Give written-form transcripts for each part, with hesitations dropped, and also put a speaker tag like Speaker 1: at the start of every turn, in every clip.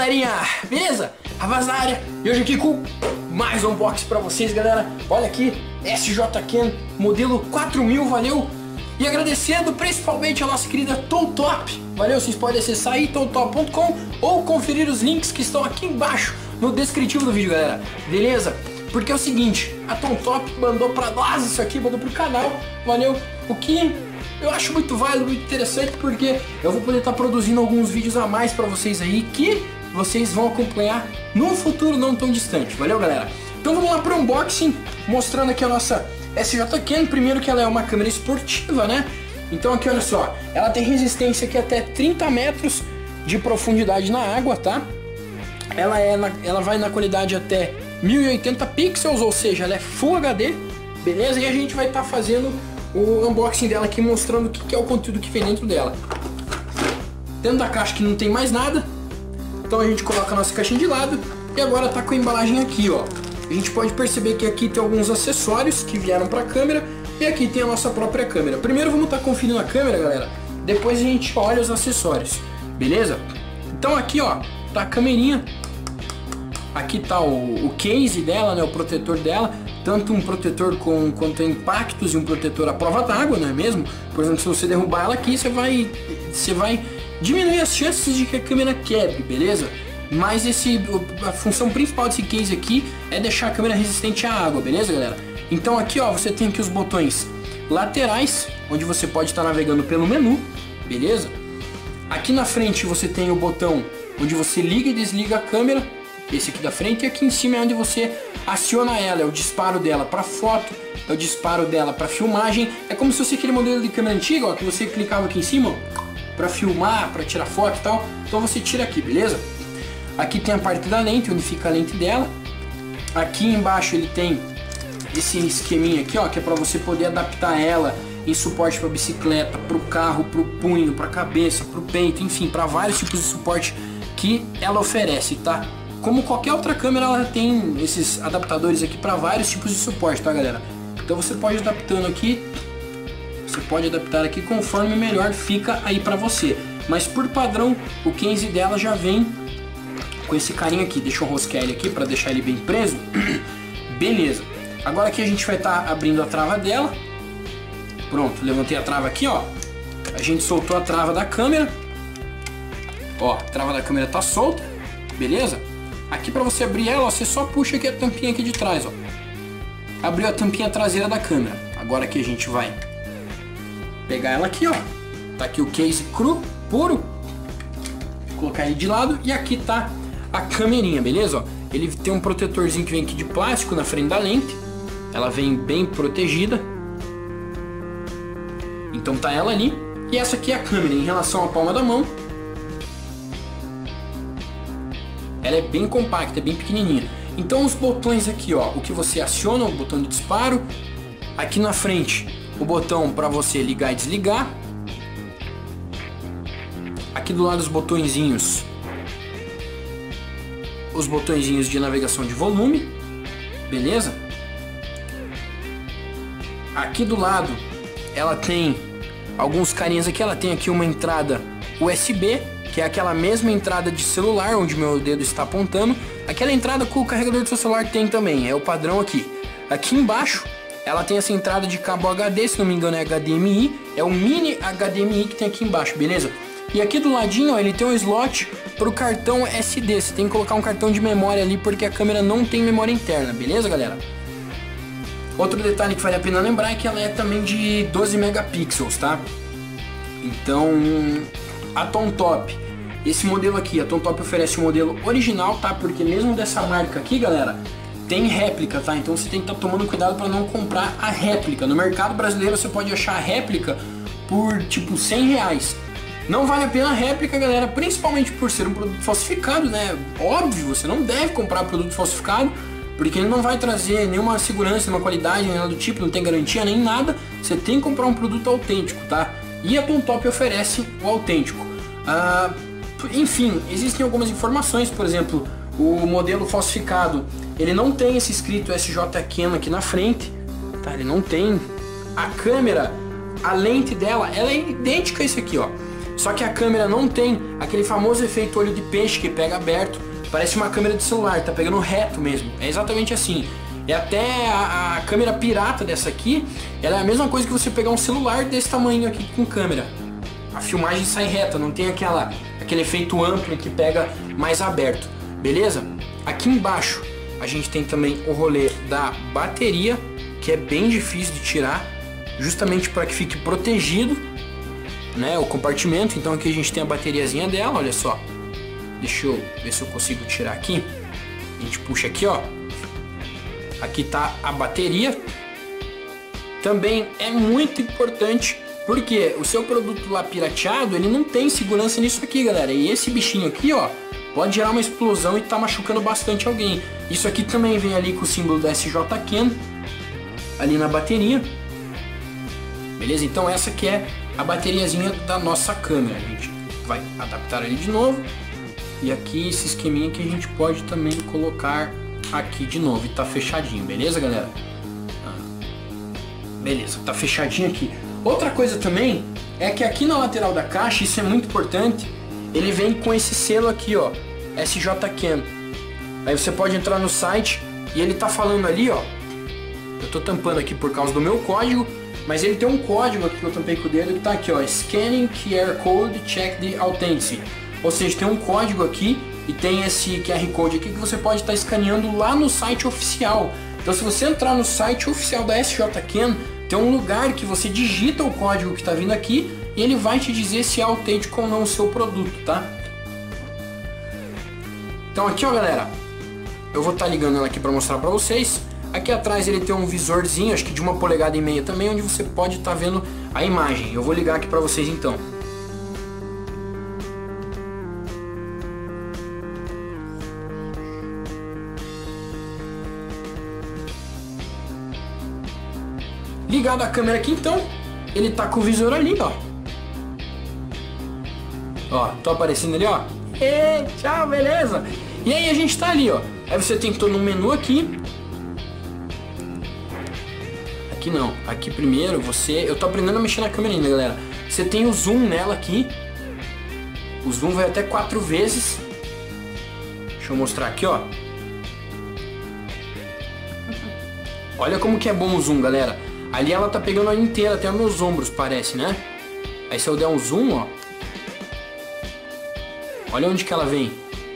Speaker 1: galerinha, beleza? Ravaz na área, e hoje aqui com mais um unboxing pra vocês, galera. Olha aqui, SJ-Ken, modelo 4000, valeu? E agradecendo principalmente a nossa querida Tontop, valeu? Vocês podem acessar aí, tontop.com, ou conferir os links que estão aqui embaixo no descritivo do vídeo, galera, beleza? Porque é o seguinte, a Tontop mandou pra nós isso aqui, mandou pro canal, valeu? O que eu acho muito válido, muito interessante, porque eu vou poder estar produzindo alguns vídeos a mais pra vocês aí, que vocês vão acompanhar num futuro não tão distante, valeu, galera? Então vamos lá pro unboxing, mostrando aqui a nossa SJ-Ken. Primeiro que ela é uma câmera esportiva, né? Então aqui, olha só, ela tem resistência aqui até 30 metros de profundidade na água, tá? Ela vai na qualidade até 1080 pixels, ou seja, ela é Full HD, beleza? E a gente vai estar fazendo o unboxing dela aqui, mostrando o que é o conteúdo que vem dentro dela. Dentro da caixa que não tem mais nada, então a gente coloca a nossa caixinha de lado e agora tá com a embalagem aqui, ó. A gente pode perceber que aqui tem alguns acessórios que vieram para a câmera e aqui tem a nossa própria câmera. Primeiro vamos estar conferindo a câmera, galera, depois a gente olha os acessórios, beleza? Então aqui, ó, tá a câmerinha. Aqui tá o case dela, né, o protetor dela, tanto um protetor quanto impactos e um protetor à prova d'água, não é mesmo? Por exemplo, se você derrubar ela aqui, você vai diminuir as chances de que a câmera quebre, beleza? Mas a função principal desse case aqui é deixar a câmera resistente à água, beleza, galera? Então aqui, ó, você tem aqui os botões laterais, onde você pode estar navegando pelo menu, beleza? Aqui na frente você tem o botão onde você liga e desliga a câmera, esse aqui da frente, e aqui em cima é onde você aciona ela, é o disparo dela para foto, é o disparo dela para filmagem. É como se fosse aquele modelo de câmera antiga, ó, que você clicava aqui em cima, ó, para filmar, para tirar foto e tal. Então você tira aqui, beleza? Aqui tem a parte da lente, onde fica a lente dela. Aqui embaixo ele tem esse esqueminha aqui, ó, que é para você poder adaptar ela em suporte para bicicleta, para o carro, para o punho, para a cabeça, para o peito, enfim, para vários tipos de suporte que ela oferece, tá? Como qualquer outra câmera, ela tem esses adaptadores aqui para vários tipos de suporte, tá, galera? Então você pode ir adaptando aqui, você pode adaptar aqui conforme melhor fica aí para você. Mas por padrão, o case dela já vem com esse carinha aqui. Deixa eu rosquear ele aqui para deixar ele bem preso. Beleza. Agora aqui a gente vai estar abrindo a trava dela. Pronto, levantei a trava aqui, ó. A gente soltou a trava da câmera. Ó, a trava da câmera tá solta, beleza? Aqui para você abrir ela, ó, você só puxa aqui a tampinha aqui de trás, ó. Abriu a tampinha traseira da câmera. Agora aqui a gente vai pegar ela aqui, ó. Tá aqui o case cru, puro. Vou colocar ele de lado e aqui tá a câmerinha, beleza? Ó, ele tem um protetorzinho que vem aqui de plástico na frente da lente. Ela vem bem protegida. Então tá ela ali. E essa aqui é a câmera em relação à palma da mão. Ela é bem compacta, é bem pequenininha. Então os botões aqui, ó, o que você aciona, o botão de disparo. Aqui na frente, o botão para você ligar e desligar. Aqui do lado os botõezinhos de navegação de volume, beleza? Aqui do lado ela tem alguns carinhas aqui, ela tem aqui uma entrada USB, que é aquela mesma entrada de celular onde meu dedo está apontando. Aquela entrada que o carregador do seu celular tem também, é o padrão aqui. Aqui embaixo ela tem essa entrada de cabo HD, se não me engano é HDMI, é o mini HDMI que tem aqui embaixo, beleza? E aqui do ladinho, ó, ele tem um slot para o cartão SD, você tem que colocar um cartão de memória ali porque a câmera não tem memória interna, beleza, galera? Outro detalhe que vale a pena lembrar é que ela é também de 12 megapixels, tá? Então, a Tontop, esse modelo aqui, a Tontop oferece o modelo original, tá? Porque mesmo dessa marca aqui, galera, tem réplica, tá? Então você tem que estar tomando cuidado para não comprar a réplica. No mercado brasileiro você pode achar a réplica por tipo R$100. Não vale a pena a réplica, galera, principalmente por ser um produto falsificado, né? Óbvio, você não deve comprar produto falsificado, porque ele não vai trazer nenhuma segurança, nenhuma qualidade, nem nada do tipo, não tem garantia nem nada. Você tem que comprar um produto autêntico, tá? E a Tontop oferece o autêntico. Enfim, existem algumas informações, por exemplo, o modelo falsificado, ele não tem esse escrito SJ-Ken aqui na frente, tá? Ele não tem. A câmera, a lente dela, ela é idêntica a isso aqui, ó. Só que a câmera não tem aquele famoso efeito olho de peixe que pega aberto. Parece uma câmera de celular, tá pegando reto mesmo. É exatamente assim. E até a câmera pirata dessa aqui, ela é a mesma coisa que você pegar um celular desse tamanho aqui com câmera. A filmagem sai reta, não tem aquele efeito amplo que pega mais aberto. Beleza? Aqui embaixo a gente tem também o rolê da bateria, que é bem difícil de tirar, justamente para que fique protegido, né, o compartimento. Então aqui a gente tem a bateriazinha dela, olha só. Deixa eu ver se eu consigo tirar aqui. A gente puxa aqui, ó. Aqui tá a bateria. Também é muito importante, porque o seu produto lá pirateado, ele não tem segurança nisso aqui, galera. E esse bichinho aqui, ó, pode gerar uma explosão e tá machucando bastante alguém. Isso aqui também vem ali com o símbolo da SJ Ken, ali na bateria. Beleza? Então essa aqui é a bateriazinha da nossa câmera. A gente vai adaptar ali de novo. E aqui esse esqueminha que a gente pode também colocar aqui de novo. E tá fechadinho, beleza, galera? Beleza, tá fechadinho aqui. Outra coisa também é que aqui na lateral da caixa, isso é muito importante, ele vem com esse selo aqui, ó, SJ Ken. Aí você pode entrar no site e ele tá falando ali, ó, eu tô tampando aqui por causa do meu código, mas ele tem um código aqui que eu tampei com o dedo que tá aqui, ó, Scanning QR Code Check the Authenticity. Ou seja, tem um código aqui e tem esse QR Code aqui que você pode estar escaneando lá no site oficial. Então se você entrar no site oficial da SJ Ken, tem um lugar que você digita o código que está vindo aqui e ele vai te dizer se é autêntico ou não o seu produto, tá? Então aqui, ó, galera, eu vou estar ligando ela aqui para mostrar para vocês. Aqui atrás ele tem um visorzinho, acho que de 1,5 polegadas também, onde você pode estar vendo a imagem. Eu vou ligar aqui para vocês então. Ligado a câmera aqui então, ele tá com o visor ali, ó. Ó, tô aparecendo ali, ó. E tchau, beleza? E aí a gente tá ali, ó. Aí você tentou no menu aqui. Aqui não, aqui primeiro você... Eu tô aprendendo a mexer na câmera ainda, galera. Você tem o zoom nela aqui. O zoom vai até 4 vezes. Deixa eu mostrar aqui, ó. Olha como que é bom o zoom, galera. Ali ela tá pegando a inteira, até meus ombros, parece, né? Aí se eu der um zoom, ó. Olha onde que ela vem.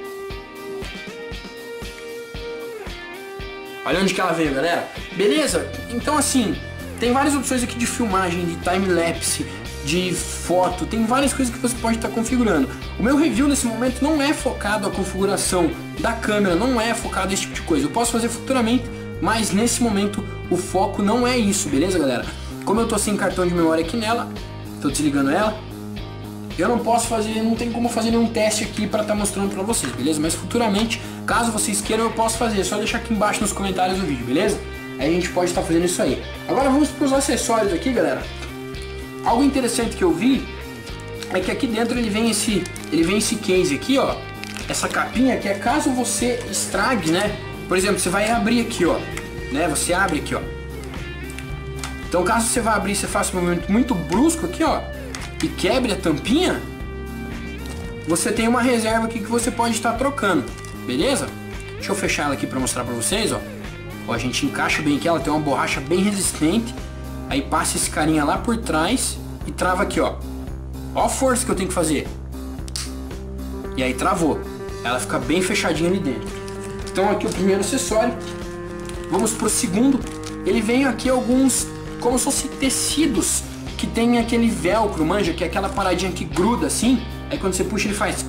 Speaker 1: Olha onde que ela veio, galera. Beleza? Então assim, tem várias opções aqui de filmagem, de time-lapse, de foto. Tem várias coisas que você pode estar configurando. O meu review nesse momento não é focado a configuração da câmera, não é focado nesse tipo de coisa. Eu posso fazer futuramente, mas nesse momento o foco não é isso, beleza, galera? Como eu tô sem cartão de memória aqui nela, tô desligando ela, eu não posso fazer, não tem como fazer nenhum teste aqui para estar mostrando para vocês, beleza? Mas futuramente, caso vocês queiram, eu posso fazer, é só deixar aqui embaixo nos comentários do vídeo, beleza? Aí a gente pode estar fazendo isso aí. Agora vamos para os acessórios aqui, galera. Algo interessante que eu vi é que aqui dentro ele vem esse case aqui, ó, essa capinha que é caso você estrague, né? Por exemplo, você vai abrir aqui, ó, né? Você abre aqui, ó. Então, caso você vá abrir, você faça um movimento muito brusco aqui, ó, e quebre a tampinha, você tem uma reserva aqui que você pode estar trocando, beleza? Deixa eu fechar ela aqui para mostrar para vocês, ó. Ó, a gente encaixa bem aqui, ela tem uma borracha bem resistente. Aí passa esse carinha lá por trás e trava aqui, ó. Ó a força que eu tenho que fazer. E aí travou. Ela fica bem fechadinha ali dentro. Então aqui o primeiro acessório. Vamos pro segundo. Ele vem aqui alguns, como se fossem tecidos, que tem aquele velcro, manja, que é aquela paradinha que gruda assim. Aí quando você puxa ele faz...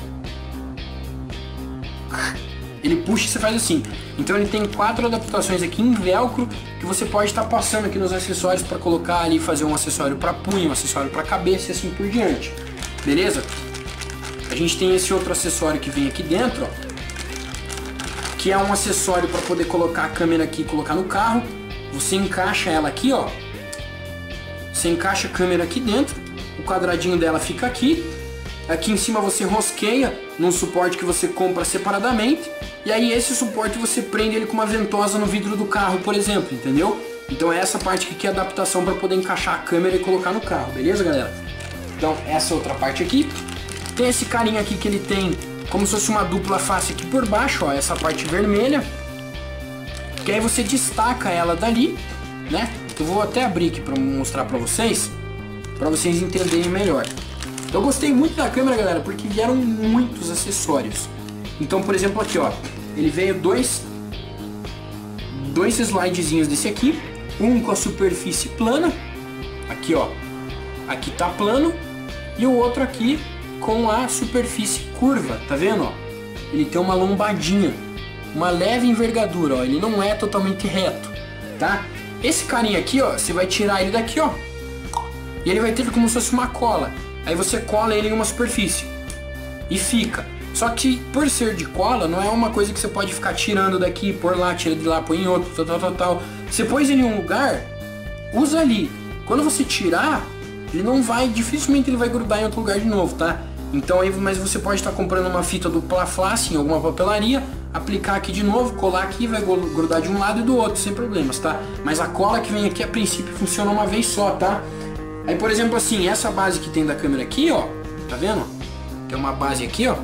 Speaker 1: Ele puxa e você faz assim. Então ele tem 4 adaptações aqui em velcro que você pode estar passando aqui nos acessórios para colocar ali, fazer um acessório para punho, um acessório para cabeça e assim por diante. Beleza? A gente tem esse outro acessório que vem aqui dentro, ó, que é um acessório para poder colocar a câmera aqui e colocar no carro. Você encaixa ela aqui, ó. Você encaixa a câmera aqui dentro, o quadradinho dela fica aqui. Aqui em cima você rosqueia num suporte que você compra separadamente. E aí esse suporte você prende ele com uma ventosa no vidro do carro, por exemplo, entendeu? Então é essa parte aqui que é a adaptação para poder encaixar a câmera e colocar no carro, beleza, galera? Então essa outra parte aqui. Tem esse carinha aqui que ele tem como se fosse uma dupla face aqui por baixo, ó, essa parte vermelha. Que aí você destaca ela dali, né? Eu vou até abrir aqui para mostrar para vocês entenderem melhor. Eu gostei muito da câmera, galera, porque vieram muitos acessórios. Então, por exemplo, aqui, ó, ele veio dois slidezinhos desse aqui, um com a superfície plana, aqui, ó, aqui tá plano, e o outro aqui com a superfície curva, tá vendo, ó? Ele tem uma lombadinha, uma leve envergadura, ó, ele não é totalmente reto, tá? Esse carinha aqui, ó, você vai tirar ele daqui, ó, e ele vai ter como se fosse uma cola. Aí você cola ele em uma superfície e fica. Só que por ser de cola, não é uma coisa que você pode ficar tirando daqui, pôr lá, tira de lá, põe em outro, tal. Você pôs ele em um lugar, usa ali. Quando você tirar, ele não vai, dificilmente ele vai grudar em outro lugar de novo, tá? Então aí, mas você pode estar comprando uma fita do Plaflace em alguma papelaria, aplicar aqui de novo, colar aqui, vai grudar de um lado e do outro, sem problemas, tá? Mas a cola que vem aqui, a princípio, funciona uma vez só, tá? Aí, por exemplo, assim, essa base que tem da câmera aqui, ó, tá vendo? Tem uma base aqui, ó.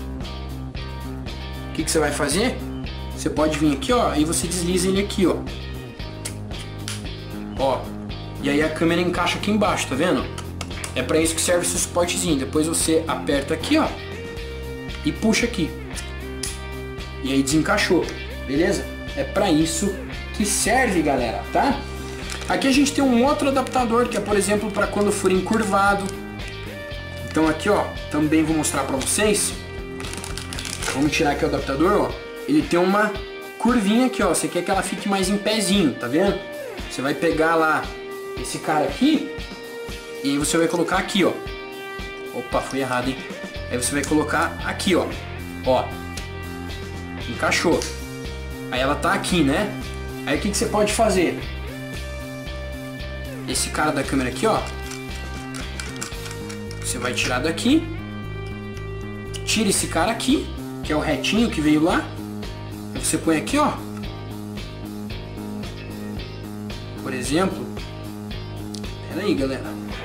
Speaker 1: O que você vai fazer? Você pode vir aqui, ó, e você desliza ele aqui, ó. Ó. E aí a câmera encaixa aqui embaixo, tá vendo? É pra isso que serve esse suportezinho. Depois você aperta aqui, ó, e puxa aqui. E aí desencaixou, beleza? É pra isso que serve, galera, tá? Aqui a gente tem um outro adaptador, que é, por exemplo, para quando for encurvado. Então aqui, ó, também vou mostrar para vocês. Vamos tirar aqui o adaptador, ó. Ele tem uma curvinha aqui, ó. Você quer que ela fique mais em pezinho, tá vendo? Você vai pegar lá esse cara aqui e aí você vai colocar aqui, ó. Opa, foi errado, hein? Aí você vai colocar aqui, ó. Ó. Encaixou. Aí ela tá aqui, né? Aí o que você pode fazer? Esse cara da câmera aqui, ó, você vai tirar daqui, tira esse cara aqui, que é o retinho que veio lá, aí você põe aqui, ó, por exemplo, pera aí, galera,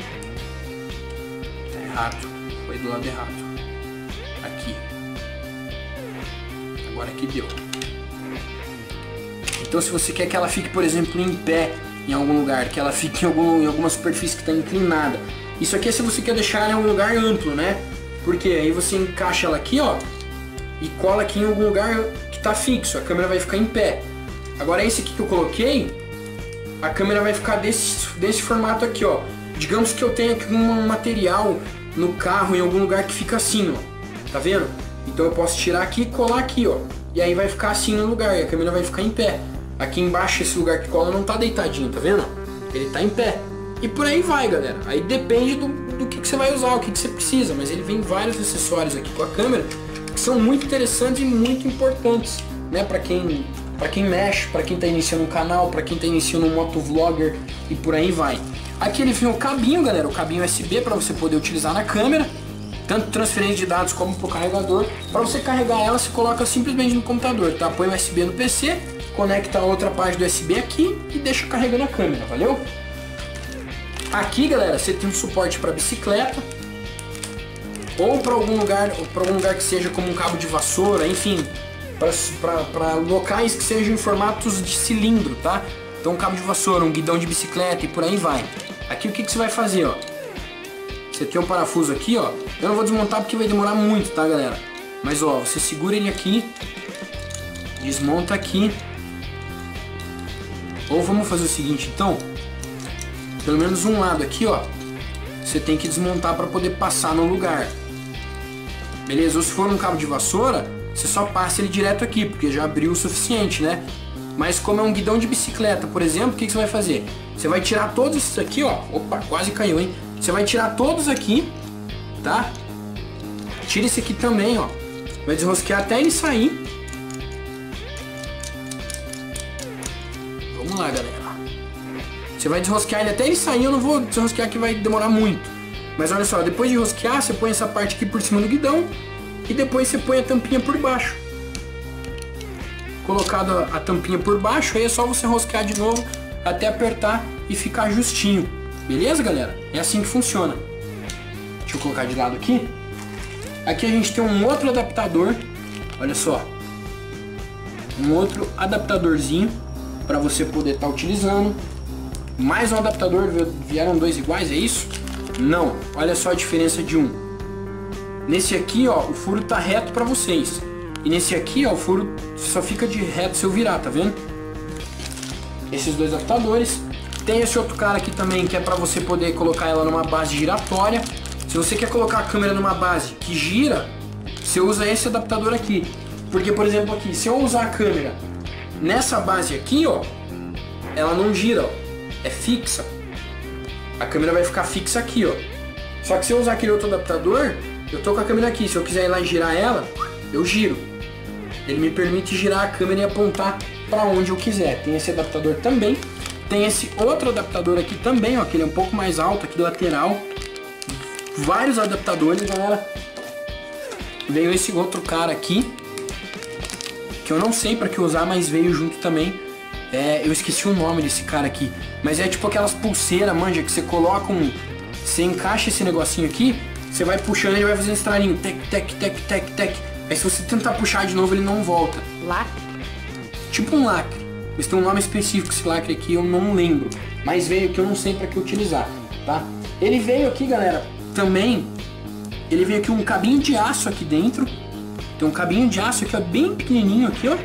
Speaker 1: tá errado, foi do lado errado, aqui, agora aqui deu. Então se você quer que ela fique, por exemplo, em pé, em algum lugar, que ela fique em alguma superfície que está inclinada. Isso aqui é se você quer deixar ela em um lugar amplo, né? Porque aí você encaixa ela aqui, ó, e cola aqui em algum lugar que está fixo, a câmera vai ficar em pé. Agora esse aqui que eu coloquei, a câmera vai ficar desse formato aqui, ó. Digamos que eu tenha aqui um material no carro em algum lugar que fica assim, ó. Tá vendo? Então eu posso tirar aqui e colar aqui, ó. E aí vai ficar assim no lugar, e a câmera vai ficar em pé. Aqui embaixo esse lugar que cola não tá deitadinho, tá vendo? Ele tá em pé. E por aí vai, galera. Aí depende do que você vai usar, o que você precisa. Mas ele vem vários acessórios aqui com a câmera que são muito interessantes e muito importantes, né? Pra quem mexe, pra quem tá iniciando um canal, pra quem tá iniciando um motovlogger e por aí vai. Aqui ele vem o cabinho, galera, o cabinho USB para você poder utilizar na câmera. Tanto transferência de dados como pro carregador. Para você carregar ela, você coloca simplesmente no computador, tá? Põe o USB no PC, conecta a outra parte do USB aqui e deixa carregando a câmera, valeu? Aqui, galera, você tem um suporte para bicicleta ou para algum lugar que seja como um cabo de vassoura, enfim, para locais que sejam em formatos de cilindro, tá? Então um cabo de vassoura, um guidão de bicicleta e por aí vai. Aqui o que você vai fazer, ó? Você tem um parafuso aqui, ó. Eu não vou desmontar porque vai demorar muito, tá, galera? Mas, ó, você segura ele aqui, desmonta aqui. Ou vamos fazer o seguinte, então. Pelo menos um lado aqui, ó. Você tem que desmontar para poder passar no lugar. Beleza? Ou se for um cabo de vassoura, você só passa ele direto aqui, porque já abriu o suficiente, né? Mas como é um guidão de bicicleta, por exemplo, o que você vai fazer? Você vai tirar todos esses aqui, ó. Opa, quase caiu, hein? Você vai tirar todos aqui, tá? Tira esse aqui também, ó. Vai desrosquear até ele sair. Vamos lá, galera. Você vai desrosquear ele até ele sair. Eu não vou desrosquear que vai demorar muito. Mas olha só, depois de rosquear, você põe essa parte aqui por cima do guidão. E depois você põe a tampinha por baixo. Colocada a tampinha por baixo, aí é só você rosquear de novo até apertar e ficar justinho. Beleza, galera? É assim que funciona. Deixa eu colocar de lado aqui. Aqui a gente tem um outro adaptador. Olha só. Um outro adaptadorzinho para você poder estar utilizando. Mais um adaptador, vieram dois iguais, é isso? Não, olha só a diferença de um. Nesse aqui, ó, o furo tá reto para vocês. E nesse aqui, ó, o furo só fica de reto se eu virar, tá vendo? Esses dois adaptadores. Tem esse outro cara aqui também, que é para você poder colocar ela numa base giratória. Se você quer colocar a câmera numa base que gira, você usa esse adaptador aqui. Porque, por exemplo, aqui, se eu usar a câmera nessa base aqui, ó, ela não gira, ó, é fixa. A câmera vai ficar fixa aqui, ó. Só que se eu usar aquele outro adaptador, eu tô com a câmera aqui. Se eu quiser ir lá e girar ela, eu giro. Ele me permite girar a câmera e apontar para onde eu quiser. Tem esse adaptador também. Tem esse outro adaptador aqui também, ó, que ele é um pouco mais alto aqui, lateral. Vários adaptadores, galera. Veio esse outro cara aqui, que eu não sei para que usar, mas veio junto também. Eu esqueci o nome desse cara aqui, mas é tipo aquelas pulseiras, manja, que você coloca você encaixa esse negocinho aqui, você vai puxando e ele vai fazendo estralinho, tec, tec, tec, tec, tec. Aí se você tentar puxar de novo, ele não volta.
Speaker 2: Lacre?
Speaker 1: Tipo um lacre. Mas tem um nome específico esse lacre aqui, eu não lembro. Mas veio aqui, eu não sei para que utilizar, tá? Ele veio aqui, galera, também. Ele veio aqui um cabinho de aço aqui dentro. Tem um cabinho de aço aqui, ó, bem pequenininho aqui, ó.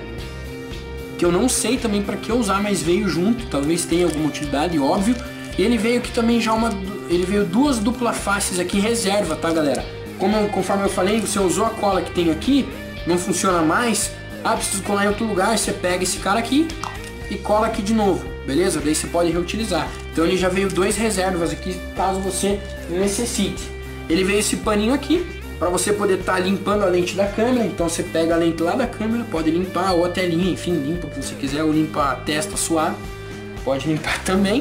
Speaker 1: Que eu não sei também para que usar, mas veio junto. Talvez tenha alguma utilidade, óbvio. E ele veio aqui também já ele veio duas dupla faces aqui reserva, tá, galera? Conforme eu falei, você usou a cola que tem aqui, não funciona mais. Ah, preciso colar em outro lugar, você pega esse cara aqui e cola aqui de novo, beleza? Daí você pode reutilizar. Então ele já veio dois reservas aqui, caso você necessite. Ele veio esse paninho aqui, para você poder estar limpando a lente da câmera. Então você pega a lente lá da câmera, pode limpar, ou a telinha, enfim, limpa o que você quiser, ou limpar a testa suave, pode limpar também.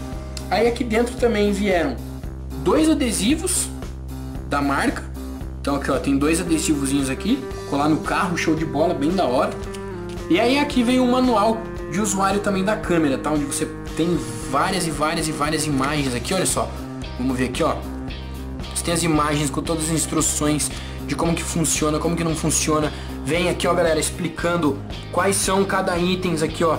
Speaker 1: Aí aqui dentro também vieram dois adesivos da marca. Então aqui, ó, tem dois adesivozinhos aqui, colar no carro, show de bola, bem da hora. E aí aqui vem o manual de usuário também da câmera, tá? Onde você tem várias imagens aqui, olha só. Vamos ver aqui, ó. Você tem as imagens com todas as instruções de como que funciona, como que não funciona. Vem aqui, ó, galera, explicando quais são cada itens aqui, ó.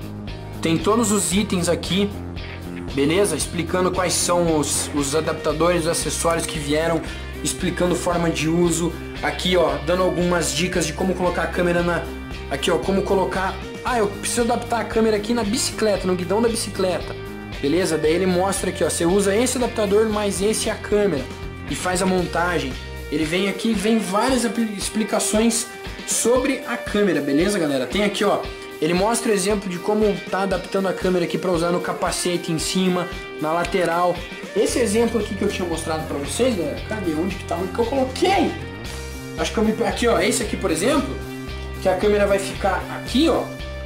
Speaker 1: Tem todos os itens aqui, beleza? Explicando quais são os adaptadores, os acessórios que vieram, explicando forma de uso. Aqui, ó, dando algumas dicas de como colocar a câmera aqui, ó, como colocar... Ah, eu preciso adaptar a câmera aqui na bicicleta, no guidão da bicicleta. Beleza? Daí ele mostra aqui, ó, você usa esse adaptador mais esse a câmera e faz a montagem. Ele vem aqui, vem várias explicações sobre a câmera, beleza, galera? Tem aqui, ó, ele mostra o exemplo de como tá adaptando a câmera aqui para usar no capacete em cima, na lateral. Esse exemplo aqui que eu tinha mostrado para vocês, galera, cadê? Onde que tá? Onde que eu coloquei? Acho que eu me... Aqui, ó, esse aqui, por exemplo, que a câmera vai ficar aqui, ó.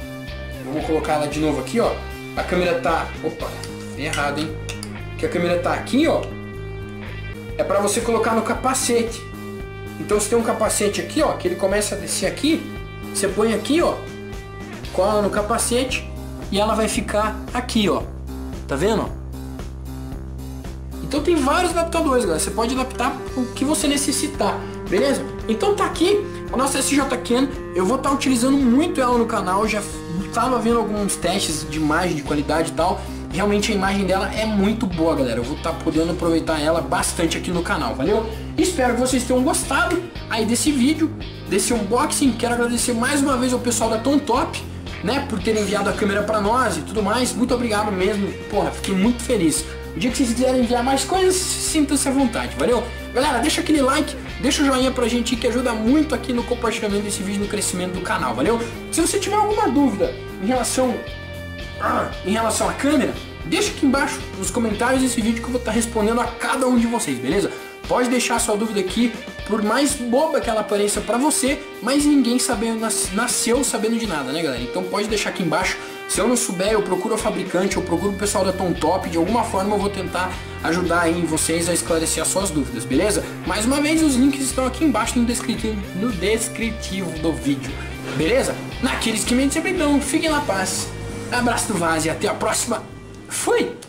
Speaker 1: Vamos colocar ela de novo aqui, ó. A câmera tá... Opa, errado, hein? Que a câmera tá aqui, ó. É para você colocar no capacete. Então você tem um capacete aqui, ó, que ele começa a descer aqui. Você põe aqui, ó, cola no capacete e ela vai ficar aqui, ó. Tá vendo? Então tem vários adaptadores, galera. Você pode adaptar o que você necessitar, beleza? Então tá aqui a nossa SJ Cam. Eu vou estar utilizando muito ela no canal. Já estava vendo alguns testes de imagem, de qualidade e tal. Realmente a imagem dela é muito boa, galera. Eu vou estar podendo aproveitar ela bastante aqui no canal, valeu? Espero que vocês tenham gostado aí desse vídeo, desse unboxing. Quero agradecer mais uma vez ao pessoal da Tom Top, né, por ter enviado a câmera para nós e tudo mais. Muito obrigado mesmo, porra, fiquei muito feliz. O dia que vocês quiserem enviar mais coisas, sintam-se à vontade, valeu? Galera, deixa aquele like, deixa o joinha pra gente que ajuda muito aqui no compartilhamento desse vídeo, no crescimento do canal, valeu? Se você tiver alguma dúvida em relação à câmera, deixa aqui embaixo nos comentários desse vídeo que eu vou estar respondendo a cada um de vocês, beleza? Pode deixar sua dúvida aqui, por mais boba que ela pareça pra você, mas ninguém nasceu sabendo de nada, né, galera? Então pode deixar aqui embaixo. Se eu não souber, eu procuro o fabricante, eu procuro o pessoal da Tom Top. De alguma forma eu vou tentar ajudar aí vocês a esclarecer as suas dúvidas, beleza? Mais uma vez, os links estão aqui embaixo no descritivo do vídeo, beleza? Naqueles que me sempre dão, fiquem na paz. Abraço do Vaz e até a próxima. Fui!